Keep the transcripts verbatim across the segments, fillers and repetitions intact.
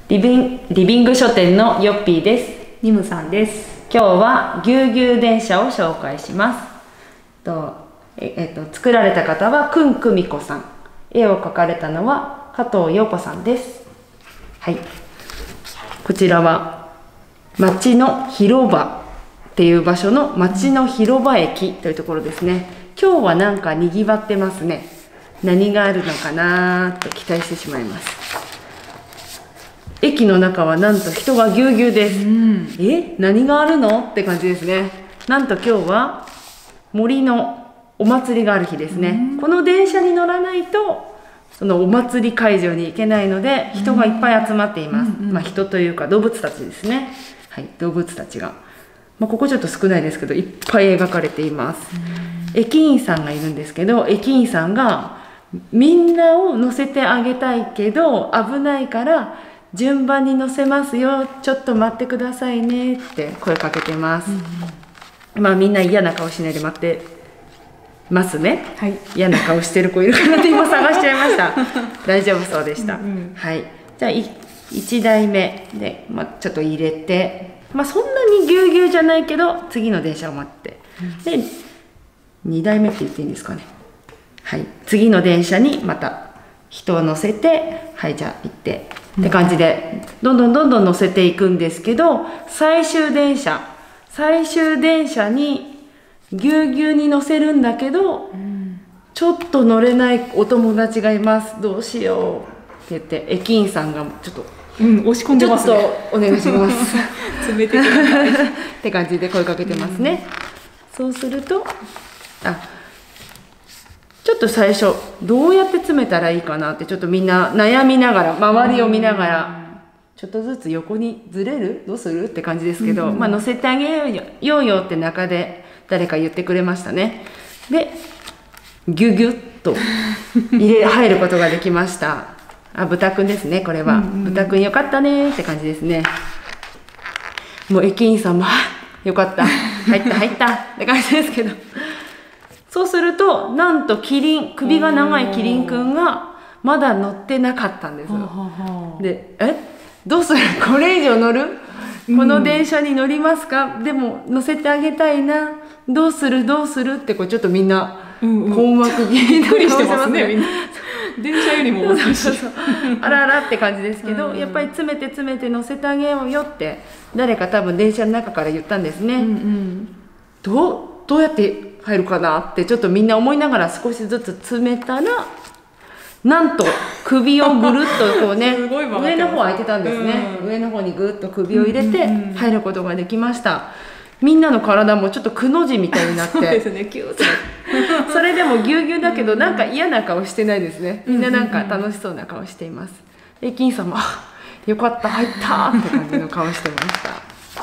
リビン、リビング書店のヨッピーです。 ニムさんです。 今日はぎゅうぎゅう電車を紹介します。とええっと作られた方はくんくみこさん、絵を描かれたのは加藤陽子さんです。はい、こちらは町の広場っていう場所の町の広場駅というところですね。今日はなんかにぎわってますね。何があるのかなと期待してしまいます。駅の中はなんと人がぎゅうぎゅうです。うん、え、何があるのって感じですね。なんと今日は森のお祭りがある日ですね。うん、この電車に乗らないとそのお祭り会場に行けないので人がいっぱい集まっています。うんうん、まあ人というか動物たちですね。はい、動物たちが、まあ、ここちょっと少ないですけどいっぱい描かれています。うん、駅員さんがいるんですけど、駅員さんがみんなを乗せてあげたいけど危ないから順番に乗せますよ、ちょっと待ってくださいねって声かけてます。うんうん、まあみんな嫌な顔しないで待ってますね。はい、嫌な顔してる子いるかなって今探しちゃいました。大丈夫そうでした。うんうん、はい、じゃあいちだいめで、まあ、ちょっと入れて、まあそんなにぎゅうぎゅうじゃないけど次の電車を待って、でにだいめって言っていいんですかね。はい、次の電車にまた人を乗せて、はい、じゃあ行ってって感じでどんどんどんどん乗せていくんですけど、最終電車最終電車にぎゅうぎゅうに乗せるんだけど、うん、ちょっと乗れないお友達がいます、どうしようって言って駅員さんがちょっと、 うん、押し込んでますね。 ちょっとお願いします詰めてくださいって感じで声かけてますね。うん、そうするとあちょっと最初どうやって詰めたらいいかなってちょっとみんな悩みながら周りを見ながらちょっとずつ横にずれるどうするって感じですけど、うんうん、まあ乗せてあげようよ、ようよって中で誰か言ってくれましたね。でギュギュッと入れ入ることができました。あ、豚くんですね、これは。うんうん、豚くんよかったねって感じですね。もう駅員さんもよかった入った入ったって感じですけど、そうするとなんとキリン、首が長いキリンくんがまだ乗ってなかったんですよ。で、え、どうする、これ以上乗る、この電車に乗りますか、うん、でも乗せてあげたいな、どうするどうするってこうちょっとみんな困惑気味になりしてますね。みんな電車よりも大きいしあらあらって感じですけど、うん、やっぱり詰めて詰めて乗せてあげようよって誰か多分電車の中から言ったんですね。うんうん、どうどうやって入るかなってちょっとみんな思いながら少しずつ詰めたら、なんと首をぐるっとこうね上の方空いてたんですね。うん、上の方にぐっと首を入れて入ることができました。みんなの体もちょっとくの字みたいになって、そうですね、キューッとそれでもぎゅうぎゅうだけどなんか嫌な顔してないですね。みんななんか楽しそうな顔しています。駅員さんもよかった入ったって感じの顔してました。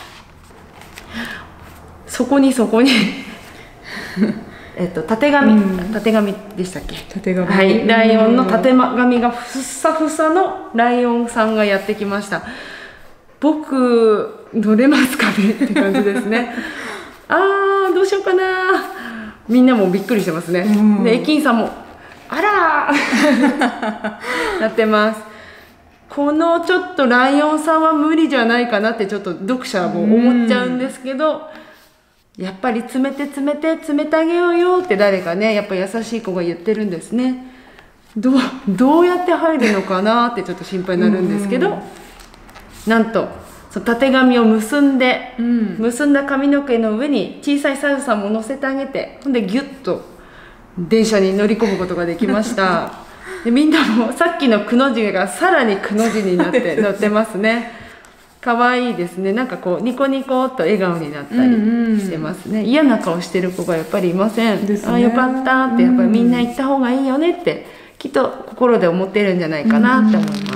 そこにそこにえっとたてがみ、うん、たてがみでしたっけ。 たてがみ、 はい、ライオンのたてがみがふっさふさのライオンさんがやってきました。僕乗れますかねって感じですね。あーどうしようかな、みんなもびっくりしてますね。うん、で駅員さんもあらーやってます。このちょっとライオンさんは無理じゃないかなってちょっと読者も思っちゃうんですけど、うん、やっぱり詰めて詰めて詰めてあげようよって誰かねやっぱ優しい子が言ってるんですね。どう、どうやって入るのかなってちょっと心配になるんですけど、うん、なんとそのたてがみを結んで、うん、結んだ髪の毛の上に小さいさゆさんも乗せてあげて、ほんでギュッと電車に乗り込むことができました。でみんなもさっきのくの字がさらにくの字になって乗ってますね。可愛いですね。なんかこうニコニコっと笑顔になったりしてますね。うんうん、嫌な顔してる子がやっぱりいません。ね、あ、よかったってやっぱりみんな行った方がいいよねってきっと心で思ってるんじゃないかなって思います。うんうん、あ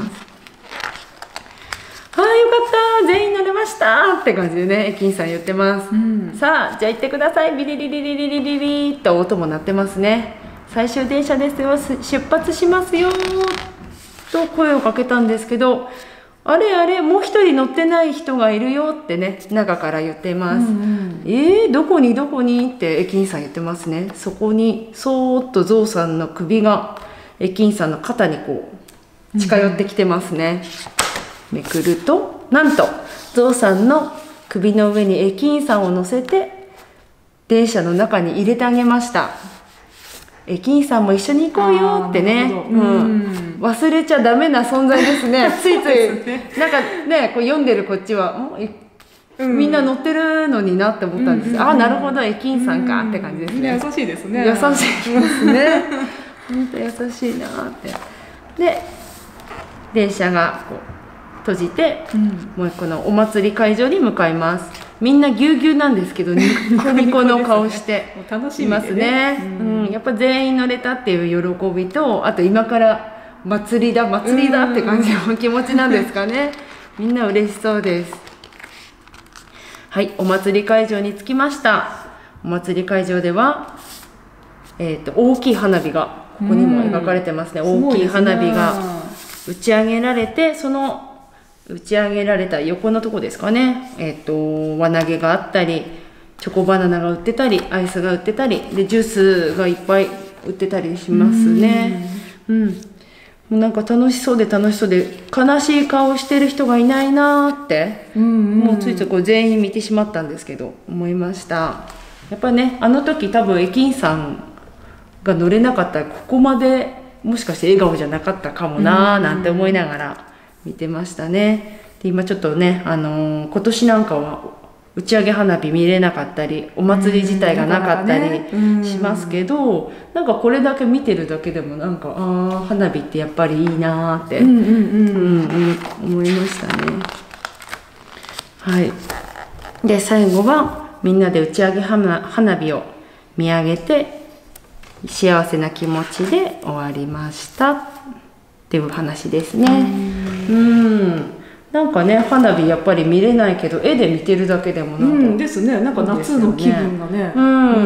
あよかった全員乗れましたって感じでね駅員さん言ってます。うん、さあじゃあ行ってください、ビリリリリリリリリリと音も鳴ってますね。最終電車ですよ、出発しますよと声をかけたんですけど、あれあれもう一人乗ってない人がいるよってね中から言ってます。うんうん、えー、どこにどこにって駅員さん言ってますね。そこにそーっとゾウさんの首が駅員さんの肩にこう近寄ってきてますね。 めくると、なんとゾウさんの首の上に駅員さんを乗せて電車の中に入れてあげました。駅員さんも一緒に行こうよってね、うん、忘れちゃダメな存在ですね。ついついなんかね、こう読んでるこっちはみんな乗ってるのになって思ったんです。ああ、なるほど、駅員さんかって感じですね。 優しいですね。 優しいですね。本当優しいなって。で、電車がこう閉じて、うん、もうこのお祭り会場に向かいます。みんなぎゅうぎゅうなんですけど、ニコニコの顔していますね。うん、やっぱ全員乗れたっていう喜びと、あと今から祭りだ祭りだって感じの気持ちなんですかね。みんな嬉しそうです。はい、お祭り会場に着きました。お祭り会場では、えーと、大きい花火がここにも描かれてますね。大きい花火が打ち上げられて、その打ち上げられた横のとこですかね、えっと輪投げがあったり、チョコバナナが売ってたり、アイスが売ってたりで、ジュースがいっぱい売ってたりしますね。うん、もうなんか楽しそうで楽しそうで、悲しい顔してる人がいないなーって、うんうん、もうついついこう全員見てしまったんですけど、思いました。やっぱね、あの時多分駅員さんが乗れなかったら、ここまでもしかして笑顔じゃなかったかもなーなんて思いながら見てましたね。で今ちょっとね、あのー、今年なんかは打ち上げ花火見れなかったり、お祭り自体がなかったりしますけど、なんかこれだけ見てるだけでもなんか、ああ花火ってやっぱりいいなーって思いましたね。はい。で最後はみんなで打ち上げ花花火を見上げて幸せな気持ちで終わりましたっていう話ですね。うん、なんかね、花火やっぱり見れないけど絵で見てるだけでもなんか、うん、 ですね。なんか夏の気分がね。 うん、うん、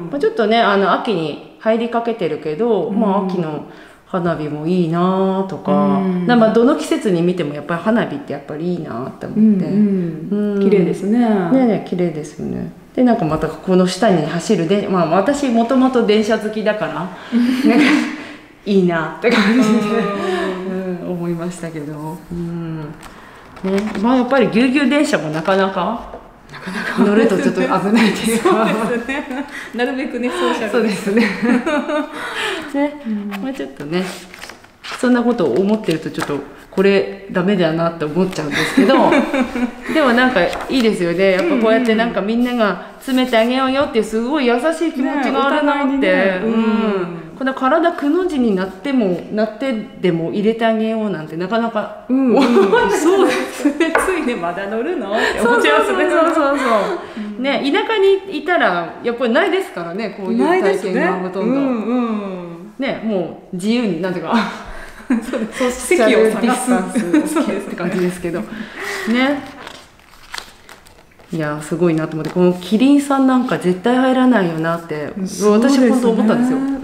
まあ、ちょっとね、あの秋に入りかけてるけど、うん、まあ秋の花火もいいなとか、うん、なんかどの季節に見てもやっぱり花火ってやっぱりいいなって思って、うんうん、綺麗ですね。 ねね、綺麗ですよね。でなんかまたこの下に走るで、まあ私もともと電車好きだからなんかいいなって感じで、うん、思いましたけど、うんね、まあやっぱりぎゅうぎゅう電車もなかなかなかなか乗るとちょっと危ないっていうかそうですね。なるべくねソーシャルそうですね。ね、うん、まあちょっとね、そんなことを思ってるとちょっとこれダメだなって思っちゃうんですけどでもなんかいいですよね。やっぱこうやってなんかみんなが詰めてあげようよっていうすごい優しい気持ちがあるなって、ね、うん、この体くの字になってもなってでも入れてあげようなんてなかなか、 うんうん、そうですね。ついねまだ乗るのって思っちゃいますね。 そうそうそうそうそう、うん、ね、田舎にいたらやっぱりないですからね、こういう体験がほとんど、ね、うんうん、ね、もう自由になんていうかそうです、席を探すって感じですけどね。いやすごいなと思って、このキリンさんなんか絶対入らないよなって、ね、私本当思ったんですよ。うんうん、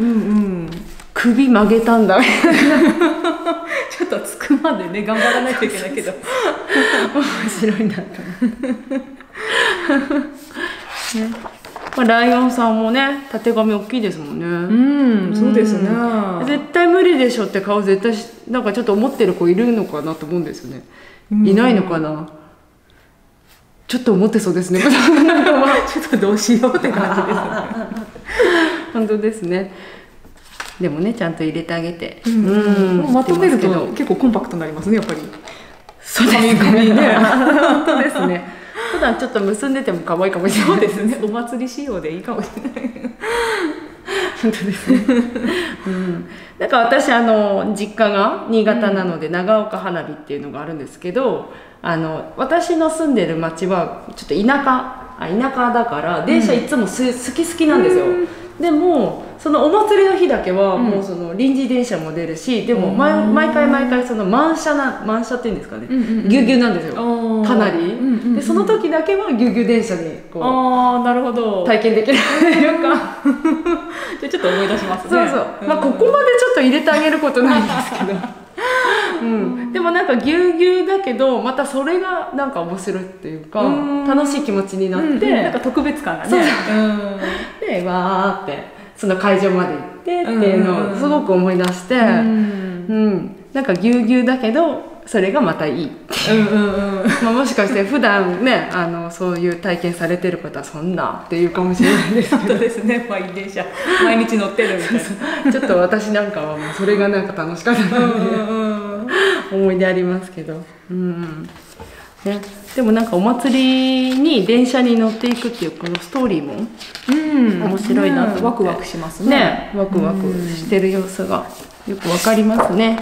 首曲げたんだみたいなちょっとつくまでね頑張らないといけないけど面白いなと思ってね、まあ、ライオンさんもねたてがみ大きいですもんね。 うん、そうですね。 絶対無理でしょって顔絶対なんかちょっと思ってる子いるのかなと思うんですよね。いないのかな。ちょっと思ってそうですね。ちょっとどうしようって感じですね。 本当ですね。でもねちゃんと入れてあげて、 うんうん、まとめると結構コンパクトになりますねやっぱり。 そうですね。本当ですね。普段ちょっと結んでても可愛いかもしれないですね。 お祭り仕様でいいかもしれない。 本当ですね。うん。なんか私あの実家が新潟なので、長岡花火っていうのがあるんですけど、あの私の住んでる町はちょっと田舎あ田舎だから電車いつもす、うん、好き好きなんですよ。でもそのお祭りの日だけはもうその臨時電車も出るし、でも毎毎回毎回その満車な満車っていうんですかね、ぎゅうぎゅうなんですよ、かなり。でその時だけはぎゅうぎゅう電車にこうあなるほど体験できるというかじゃちょっと思い出しますね。 そうそう、まあここまでちょっと入れてあげることないんですけどうん、でもなんかぎゅうぎゅうだけどまたそれがなんか面白いっていうか楽しい気持ちになって、うんうん、 なんか特別感がね。そうそううんでわーってその会場まで行ってっていうのをすごく思い出して、うんうん、なんかぎゅうぎゅうだけどそれがまたいい。 うんうんうん。 まあもしかして普段ねあのそういう体験されてる方はそんなっていうかもしれないですけどそうですね、満員電車毎日乗ってるみたいな。 ちょっと私なんかはもうそれがなんか楽しかったので、 うんうんうん、 思い出ありますけど、うんね、でもなんかお祭りに電車に乗っていくっていうこのストーリーもうん面白いなと思って、 ワクワクしますね。 ねワクワクしてる様子がよくわかりますね。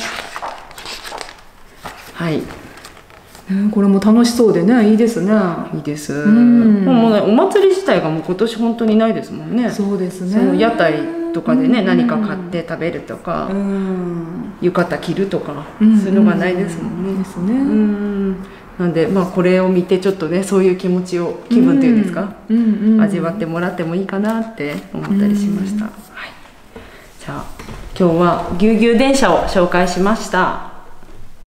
はい、 ね、これも楽しそうでね、いいですね。 いいです。 うんもうねお祭り自体がもう今年本当にないですもんね。 そうですね。 その屋台とかでね、 うん何か買って食べるとか、 うん、 浴衣着るとか、 うんそういうのがないですもんね。 ですね。 うんなんでまあこれを見てちょっとねそういう気持ちを気分っていうんですか、 うんうんうん、 味わってもらってもいいかなって思ったりしました。はい、じゃあ今日はぎゅうぎゅう電車を紹介しました。